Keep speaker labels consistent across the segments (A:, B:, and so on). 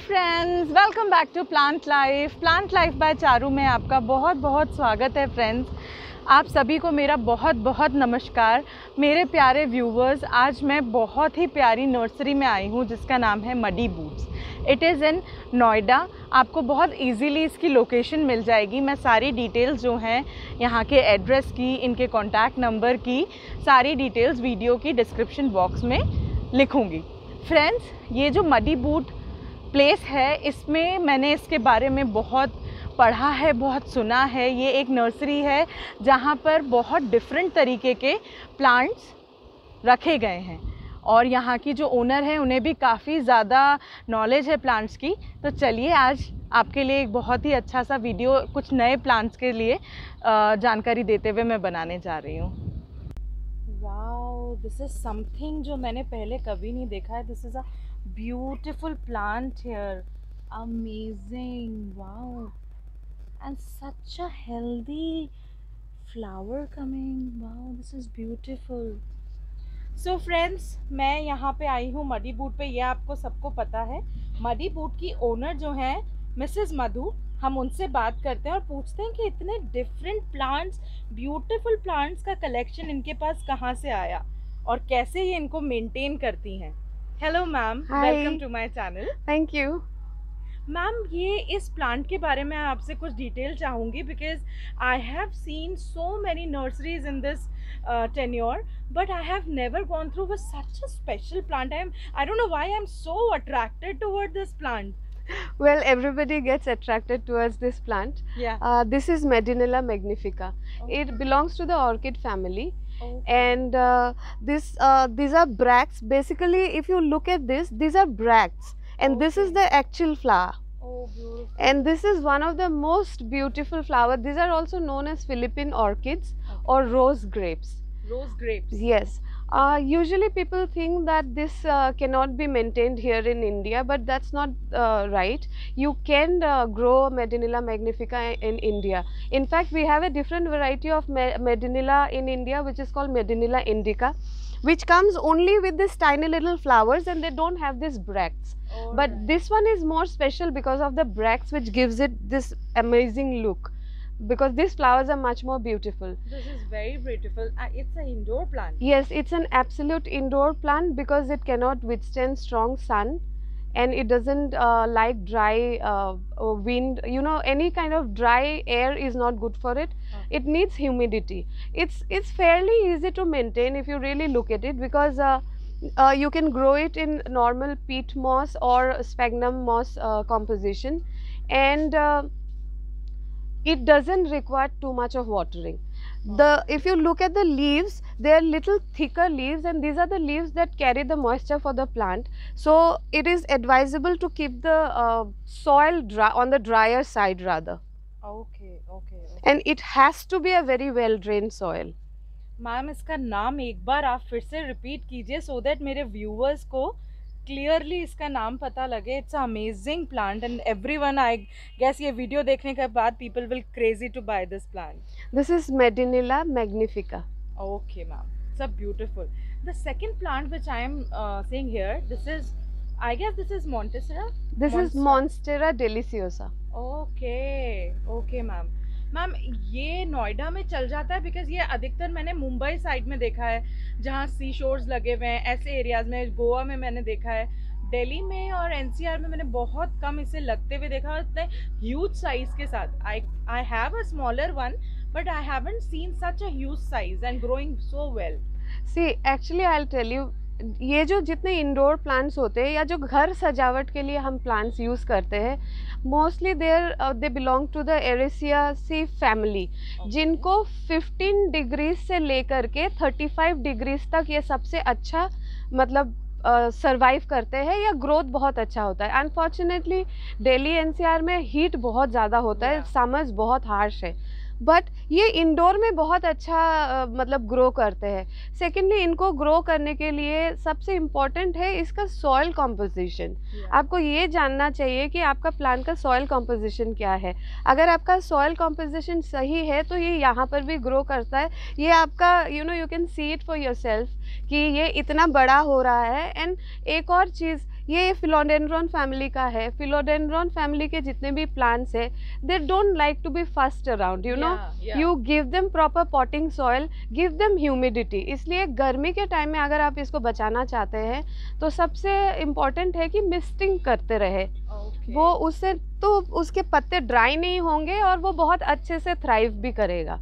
A: Friends, welcome back to plant life by Charu में आपका बहुत बहुत स्वागत है। फ्रेंड्स, आप सभी को मेरा बहुत बहुत नमस्कार। मेरे प्यारे व्यूवर्स, आज मैं बहुत ही प्यारी नर्सरी में आई हूँ जिसका नाम है muddy boots. It is in Noida. आपको बहुत इजीली इसकी लोकेशन मिल जाएगी। मैं सारी डिटेल्स जो हैं यहाँ के एड्रेस की, इनके कॉन्टैक्ट नंबर की, सारी डिटेल्स वीडियो की डिस्क्रिप्शन बॉक्स में लिखूँगी। फ्रेंड्स, ये जो मडी बूट प्लेस है, इसमें मैंने इसके बारे में बहुत पढ़ा है, बहुत सुना है। ये एक नर्सरी है जहाँ पर बहुत डिफरेंट तरीके के प्लांट्स रखे गए हैं और यहाँ की जो ओनर है उन्हें भी काफ़ी ज़्यादा नॉलेज है प्लांट्स की। तो चलिए, आज आपके लिए एक बहुत ही अच्छा सा वीडियो कुछ नए प्लांट्स के लिए जानकारी देते हुए मैं बनाने जा रही हूँ। वाओ, दिस इज़ समथिंग जो मैंने पहले कभी नहीं देखा है। This is a beautiful plant here, amazing, wow, and such a healthy flower coming, wow, this is beautiful. So friends, मैं यहाँ पे आई हूँ मडी बूट पे। ये आपको सबको पता है। मडी बूट की ओनर जो हैं मिसेस मधु, हम उनसे बात करते हैं और पूछते हैं कि इतने डिफरेंट प्लांट्स, ब्यूटीफुल प्लांट्स का कलेक्शन इनके पास कहाँ से आया और कैसे ये इनको मेंटेन करती हैं। Hello ma'am, welcome to my channel.
B: Thank you
A: ma'am, ये इस प्लांट के बारे में आपसे कुछ डिटेल चाहूँगी because I have seen so many nurseries in this tenure, but I have never gone through with such a special plant. I don't know why I'm so attracted toward this plant.
B: Well, everybody gets attracted towards this plant.
A: Yeah.
B: This is Medinella magnifica. It belongs to the orchid family.
A: Okay.
B: And these are bracts. Basically, if you look at this, these are bracts, and this is the actual flower.
A: Oh, beautiful.
B: And this is one of the most beautiful flowers. These are also known as Philippine orchids or rose grapes.
A: Rose grapes.
B: Yes. Usually people think that this cannot be maintained here in India, but that's not right. You can grow Medinella magnifica in India. In fact, we have a different variety of Medinella in India, which is called Medinella indica, which comes only with these tiny little flowers and they don't have these bracts. But this one is more special because of the bracts, which gives it this amazing look. Because these flowers are much more beautiful.
A: This is very beautiful. It's an indoor plant.
B: Yes, it's an absolute indoor plant because it cannot withstand strong sun, and it doesn't like dry wind. You know, any kind of dry air is not good for it. It needs humidity. It's fairly easy to maintain if you really look at it, because you can grow it in normal peat moss or sphagnum moss composition, and it doesn't require too much of watering. If you look at the leaves, they are little thicker leaves, and these are the leaves that carry the moisture for the plant. So it is advisable to keep the soil dry, on the drier side rather.
A: Okay.
B: And it has to be a very well drained soil.
A: Ma'am, इसका नाम एक बार आप फिर से repeat कीजिए so that मेरे viewers को क्लियरली इसका नाम पता लगे। It's amazing plant and everyone, I guess ये वीडियो देखने के बाद people will crazy to buy this plant.
B: This is Medinella magnifica.
A: Okay ma'am, it's beautiful. The second plant which I am seeing here, this is, I guess this is Monstera.
B: This is Monstera deliciosa.
A: Okay ma'am. Ma'am, ये नोएडा में चल जाता है because ये अधिकतर मैंने Mumbai side में देखा है जहाँ सी शोर्स लगे हुए हैं, ऐसे एरियाज में। गोवा में मैंने देखा है, दिल्ली में और एनसीआर में मैंने बहुत कम इसे लगते हुए देखा, इतने ह्यूज साइज के साथ। I have a smaller one, but I haven't seen such a huge size and growing so well.
B: See, actually I will tell you, ये जो जितने इंडोर प्लांट्स होते हैं या जो घर सजावट के लिए हम प्लांट्स यूज़ करते हैं, mostly they belong to the Araceae family, जिनको 15 डिग्रीज से लेकर के 35 डिग्रीज तक ये सबसे अच्छा मतलब सर्वाइव करते हैं या ग्रोथ बहुत अच्छा होता है। अनफॉर्चुनेटली दिल्ली एनसीआर में हीट बहुत ज़्यादा होता है, समर्स बहुत हार्श है, बट ये इंडोर में बहुत अच्छा मतलब ग्रो करते हैं। सेकेंडली, इनको ग्रो करने के लिए सबसे इम्पॉर्टेंट है इसका सॉइल कॉम्पोजिशन। आपको ये जानना चाहिए कि आपका प्लांट का सॉइल कॉम्पोजिशन क्या है। अगर आपका सॉइल कॉम्पोजिशन सही है तो ये यहाँ पर भी ग्रो करता है। ये आपका you can see it for yourself कि ये इतना बड़ा हो रहा है। एंड एक और चीज़, ये फिलोडेंड्रॉन फैमिली का है। फिलोडेंड्रॉन फैमिली के जितने भी प्लांट्स है, they don't like to be first around, you know, you give them proper potting soil, give them humidity. इसलिए गर्मी के टाइम में अगर आप इसको बचाना चाहते हैं तो सबसे इम्पॉर्टेंट है कि मिस्टिंग करते रहे। वो उससे तो उसके पत्ते ड्राई नहीं होंगे और वो बहुत अच्छे से थ्राइव भी करेगा।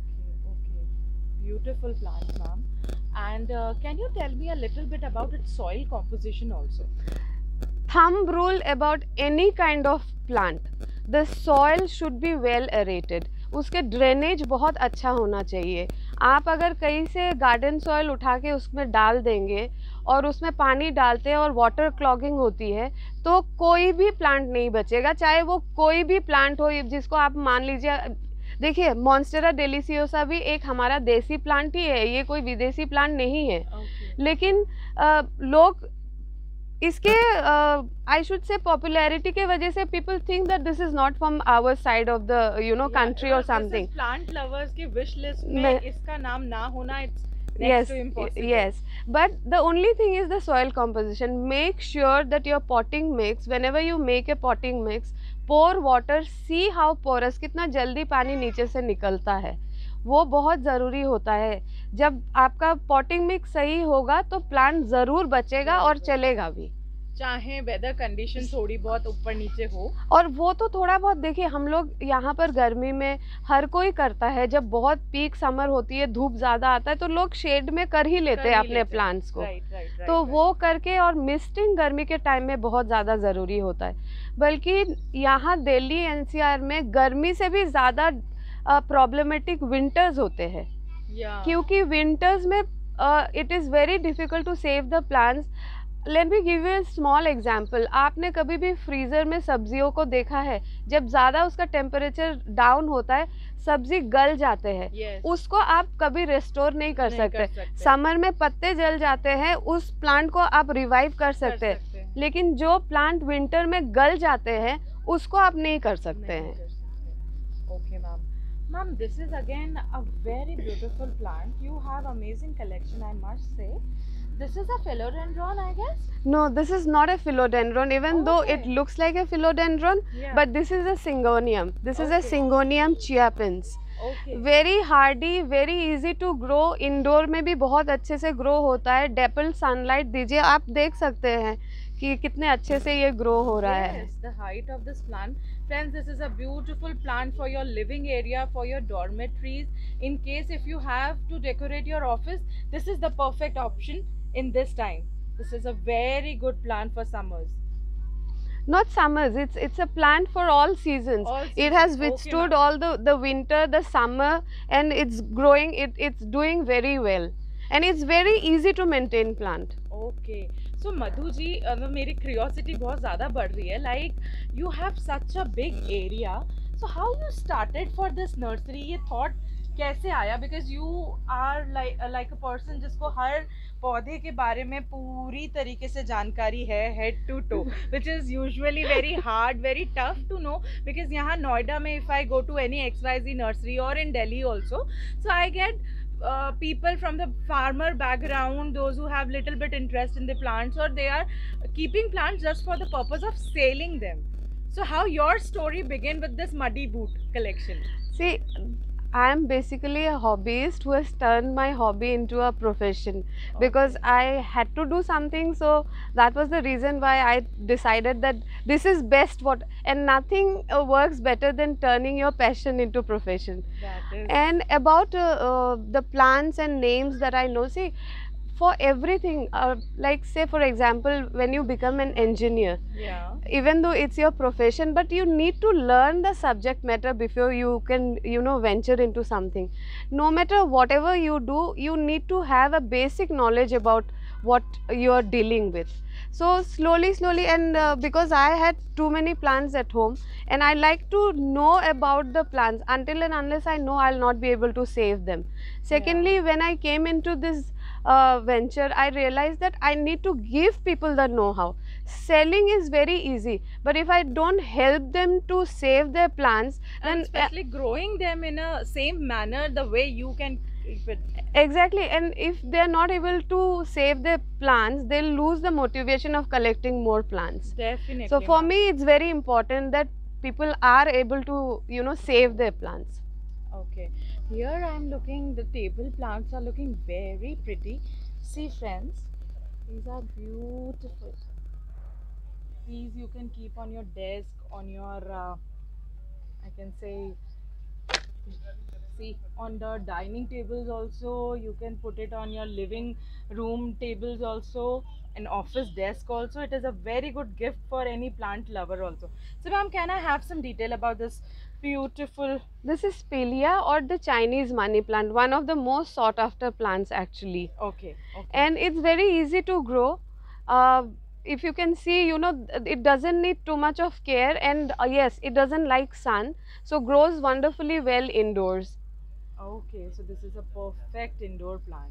A: Beautiful plants, ma'am. And can you tell me a little bit about its soil composition also?
B: Thumb rule about any kind of plant, the soil should be well aerated. उसके ड्रेनेज बहुत अच्छा होना चाहिए। आप अगर कहीं से गार्डन सॉइल उठा के उसमें डाल देंगे और उसमें पानी डालते हैं और वाटर क्लॉगिंग होती है तो कोई भी प्लांट नहीं बचेगा, चाहे वो कोई भी प्लांट हो जिसको आप मान लीजिए। देखिए, मॉन्स्टेरा डेलिसियोसा भी एक हमारा देसी प्लांट ही है, ये कोई विदेशी प्लांट नहीं है। लेकिन लोग इसके आई शुड से पॉपुलैरिटी के वजह से people think that this is not from our side of the you know country और समथिंग।
A: प्लांट लवर्स की विश लिस्ट में इसका नाम ना होना, it's
B: yes yes, but the only thing is the soil composition. Make sure that your potting mix, whenever you make a potting mix, pour water, see how porous, कितना जल्दी पानी नीचे से निकलता है, वो बहुत ज़रूरी होता है। जब आपका पॉटिंग मिक्स सही होगा तो प्लांट ज़रूर बचेगा और चलेगा भी,
A: चाहे वेदर कंडीशन थोड़ी बहुत ऊपर नीचे हो।
B: और वो तो थोड़ा बहुत देखिए, हम लोग यहाँ पर गर्मी में हर कोई करता है, जब बहुत पीक समर होती है, धूप ज़्यादा आता है तो लोग शेड में कर ही लेते हैं अपने प्लांट्स को। तो वो करके, और मिस्टिंग गर्मी के टाइम में बहुत ज़्यादा ज़रूरी होता है। बल्कि यहाँ दिल्ली एनसीआर में गर्मी से भी ज़्यादा प्रॉब्लमेटिक विंटर्स होते हैं, क्योंकि विंटर्स में it is very difficult to save the plants. Let me give you a small example. आपने कभी भी फ्रीज़र में सब्जियों को देखा है, जब ज़्यादा उसका टेम्परेचर डाउन होता है सब्जी गल जाते हैं। उसको आप कभी रिस्टोर नहीं कर सकते। समर में पत्ते जल जाते हैं, उस प्लांट को आप रिवाइव कर सकते हैं, लेकिन जो प्लांट विंटर में गल जाते हैं उसको आप नहीं कर सकते हैं।
A: Okay ma'am. Ma'am, this is again a very beautiful plant. You have amazing collection, I must say. This is a philodendron, I guess?
B: No, this is not a philodendron, even though it looks like a philodendron, but this is a syngonium. This is a Syngonium chiapense. Very hardy, very easy to grow, indoor में भी बहुत अच्छे से grow होता है। डेपल sunlight दीजिए, आप देख सकते हैं कि कितने अच्छे से ये ग्रो हो रहा है।
A: The height of this plant, friends, this is a beautiful plant for your living area, for your dormitories. In case if you have to decorate your office, this is the perfect option in this time. This is a very good plant for summers.
B: Not summers, it's a plant for all seasons. It has withstood all the winter, the summer, and it's growing, it's doing very well, and it's very easy to maintain plant.
A: Okay, so Madhu ji, मेरी curiosity बहुत ज़्यादा बढ़ रही है. Like you have such a big area, so how you started for this nursery? ये thought कैसे आया? Because you are like a person जिसको हर पौधे के बारे में पूरी तरीके से जानकारी है, head to toe, which is usually very hard, very tough to know, because यहाँ नोएडा में if I go to any XYZ nursery or in Delhi also, so I get people from the farmer background, those who have little bit interest in the plants, or they are keeping plants just for the purpose of selling them. So how your story began with this muddy boot collection?
B: See, I am basically a hobbyist who has turned my hobby into a profession, because I had to do something, so that was the reason why I decided that this is best and nothing works better than turning your passion into profession. And about the plants and names that I know, see, for everything, like say for example, when you become an engineer, even though it's your profession, but you need to learn the subject matter before you can, you know, venture into something. No matter whatever you do, you need to have a basic knowledge about what you are dealing with. So slowly, and because I had too many plants at home, and I like to know about the plants. Until and unless I know, I'll not be able to save them. Secondly, when I came into this venture, I realized that I need to give people the know-how. Selling is very easy, but if I don't help them to save their plants,
A: and
B: then
A: especially growing them in a same manner, the way you can keep it.
B: Exactly, and if they are not able to save their plants, they'll lose the motivation of collecting more plants.
A: Definitely.
B: So for
A: ma'am.
B: me, it's very important that people are able to, you know, save their plants.
A: Okay, here I am looking, the table plants are looking very pretty. See friends, these are beautiful. These you can keep on your desk, on your, I can say, see, on the dining tables also. You can put it on your living room tables also, an office desk also. It is a very good gift for any plant lover also. So ma'am, can I have some detail about this beautiful?
B: This is Pilia, or the Chinese money plant, one of the most sought after plants actually.
A: Okay, okay.
B: And it's very easy to grow. Uh, if you can see, you know, it doesn't need too much of care, and yes, it doesn't like sun, so grows wonderfully well indoors.
A: Okay, so this is a perfect indoor plant.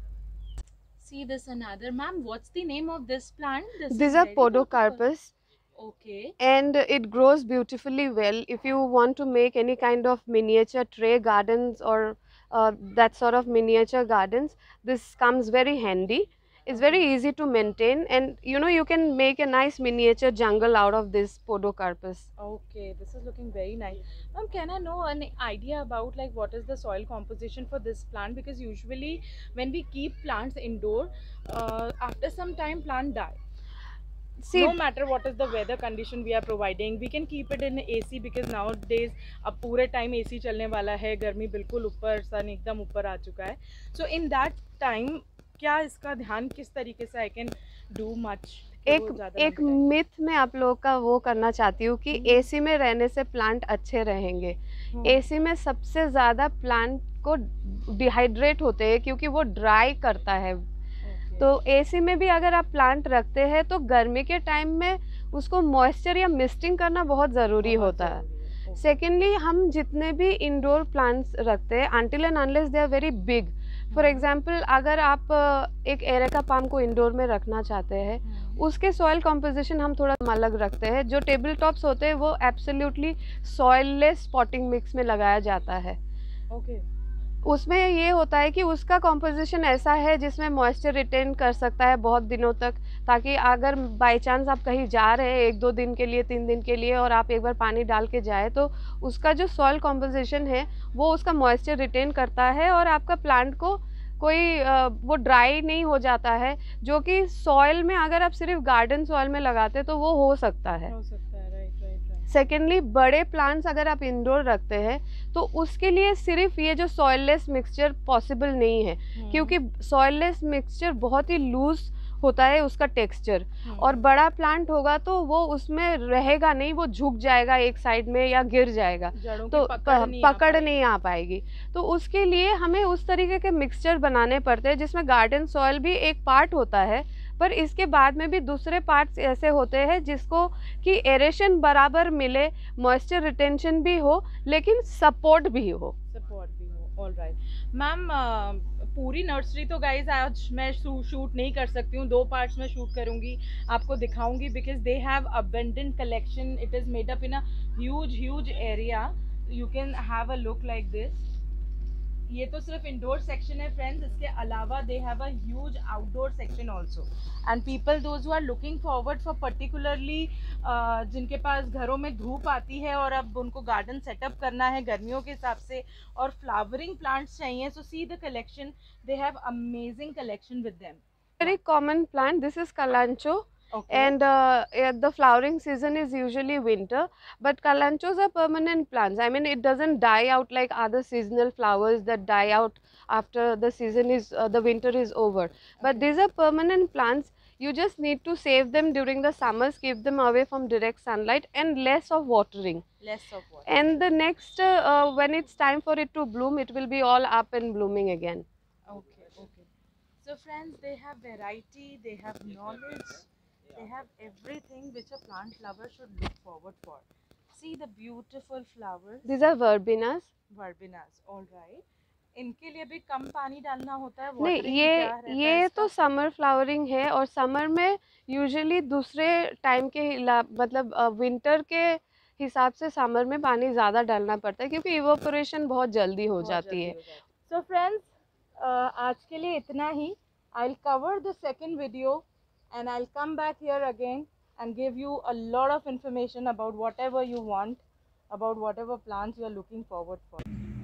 A: See this another, ma'am. What's the name of this plant? This
B: These
A: is
B: are
A: very beautiful.
B: podocarpus,
A: Okay.
B: and it grows beautifully well. If you want to make any kind of miniature tray gardens or that sort of miniature gardens, this comes very handy. It's very easy to maintain, and you know, you can make a nice miniature jungle out of this podocarpus.
A: Okay, this is looking very nice. Ma'am, can I know an idea about like what is the soil composition for this plant? Because usually when we keep plants indoor, after some time plant die.
B: See,
A: No matter what is the weather condition we are providing, we can keep it in AC because nowadays अब पूरे time AC चलने वाला है, गर्मी बिल्कुल ऊपर, सन एकदम ऊपर आ चुका है. So in that time क्या इसका ध्यान किस तरीके से I can do much?
B: एक मिथ में आप लोगों का वो करना चाहती हूँ कि एसी में रहने से प्लांट अच्छे रहेंगे. एसी में सबसे ज़्यादा प्लांट को डिहाइड्रेट होते हैं क्योंकि वो ड्राई करता है. तो एसी में भी अगर आप प्लांट रखते हैं तो गर्मी के टाइम में उसको मॉइस्चर या मिस्टिंग करना बहुत ज़रूरी होता है. सेकेंडली, हम जितने भी इंडोर प्लांट्स रखते हैं, until and unless they are very big. For example, अगर आप एक एरेका पाम को इंडोर में रखना चाहते हैं, उसके सॉइल कॉम्पोजिशन हम थोड़ा अलग रखते हैं. जो टेबल टॉप्स होते हैं वो एब्सोल्युटली सॉइललेस पॉटिंग मिक्स में लगाया जाता है.
A: ओके.
B: उसमें ये होता है कि उसका कॉम्पोजिशन ऐसा है जिसमें मॉइस्चर रिटेन कर सकता है बहुत दिनों तक, ताकि अगर बाई चांस आप कहीं जा रहे हैं 1-2 दिन के लिए, 3 दिन के लिए, और आप एक बार पानी डाल के जाए तो उसका जो सॉइल कॉम्पोजिशन है वो उसका मॉइस्चर रिटेन करता है और आपका प्लांट को कोई वो ड्राई नहीं हो जाता है, जो कि सॉइल में अगर आप सिर्फ गार्डन सॉइल में लगाते तो वो हो सकता है. सेकेंडली, बड़े प्लांट्स अगर आप इंडोर रखते हैं तो उसके लिए सिर्फ ये जो सॉइललेस मिक्सचर पॉसिबल नहीं है, क्योंकि सॉइललेस मिक्सचर बहुत ही लूज होता है उसका टेक्सचर, और बड़ा प्लांट होगा तो वो उसमें रहेगा नहीं, वो झुक जाएगा एक साइड में या गिर जाएगा, तो पकड़ नहीं आ पाएगी. तो उसके लिए हमें उस तरीके के मिक्सचर बनाने पड़ते हैं जिसमें गार्डन सॉइल भी एक पार्ट होता है, पर इसके बाद में भी दूसरे पार्ट्स ऐसे होते हैं जिसको कि एरेशन बराबर मिले, मॉइस्चर रिटेंशन भी हो, लेकिन सपोर्ट भी हो.
A: ऑलराइट मैम, पूरी नर्सरी तो गाइज आज मैं शूट नहीं कर सकती हूँ, 2 पार्ट्स में शूट करूँगी, आपको दिखाऊंगी, because they have abundant collection. It is made up in a huge area. You can have a look like this. ये तो सिर्फ इंडोर सेक्शन है फ्रेंड्स, इसके अलावा they have a huge outdoor section also. And people those who are looking forward for particularly, जिनके पास घरों में धूप आती है और अब उनको गार्डन सेटअप करना है गर्मियों के हिसाब से और फ्लावरिंग प्लांट्स चाहिए, so see the collection. They have amazing collection with them.
B: Very common plant, this is kalanchoe.
A: Okay.
B: And the flowering season is usually winter, but kalanchos are permanent plants. I mean, it doesn't die out like other seasonal flowers that die out after the season is the winter is over. But these are permanent plants. You just need to save them during the summers, keep them away from direct sunlight, and less of watering. And the next when it's time for it to bloom, it will be all up and blooming again.
A: Okay. So friends, they have variety, they have knowledge, they have everything which a plant lover should look forward for. See the beautiful flowers.
B: These are verbenas.
A: All right. इनके लिए भी कम पानी डालना होता है?
B: नहीं, ये तो समर फ्लावरिंग है, और समर में यूजुअली दूसरे टाइम के मतलब विंटर के हिसाब से समर में पानी ज़्यादा डालना पड़ता है क्योंकि इवोपोरेशन बहुत जल्दी हो जाती है.
A: So friends, आज के लिए इतना ही. I'll cover the second video and I'll come back here again and give you a lot of information about whatever you want, about whatever plants you are looking forward for.